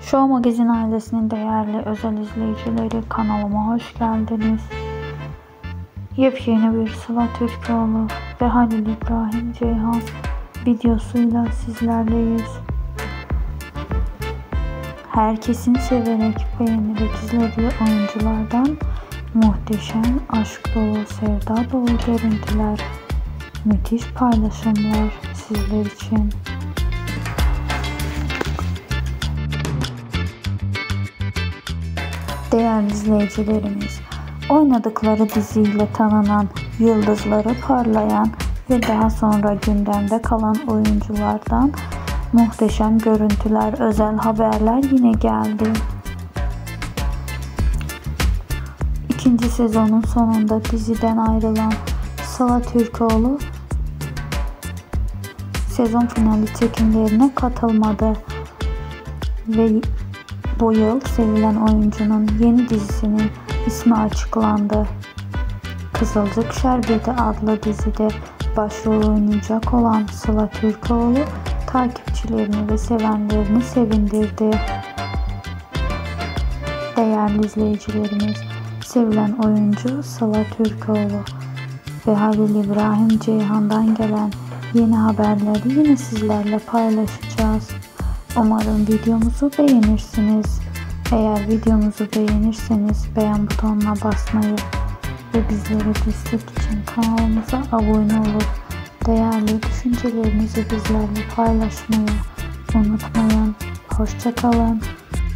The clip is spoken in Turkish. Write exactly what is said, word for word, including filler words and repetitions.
Show Magazin ailesinin değerli özel izleyicileri, kanalıma hoş geldiniz. Yepyeni bir Sıla Türkoğlu ve Halil İbrahim Ceyhan videosuyla sizlerleyiz. Herkesin severek, beğenerek izlediği oyunculardan muhteşem, aşk dolu, sevda dolu görüntüler, müthiş paylaşımlar sizler için. Değerli izleyicilerimiz, oynadıkları diziyle tanınan, yıldızları parlayan ve daha sonra gündemde kalan oyunculardan muhteşem görüntüler, özel haberler yine geldi. İkinci sezonun sonunda diziden ayrılan Sıla Türkoğlu sezon finali çekimlerine katılmadı ve bu yıl sevilen oyuncunun yeni dizisinin ismi açıklandı. Kızılcık Şerbeti adlı dizide başrol oynayacak olan Sıla Türkoğlu takipçilerini ve sevenlerini sevindirdi. Değerli izleyicilerimiz, sevilen oyuncu Sıla Türkoğlu ve Halil İbrahim Ceyhan'dan gelen yeni haberleri yine sizlerle paylaşacağız. Umarım videomuzu beğenirsiniz. Eğer videomuzu beğenirseniz beğen butonuna basmayı ve bizlere destek için kanalımıza abone olup değerli düşüncelerinizi bizlerle paylaşmayı unutmayın. Hoşça kalın.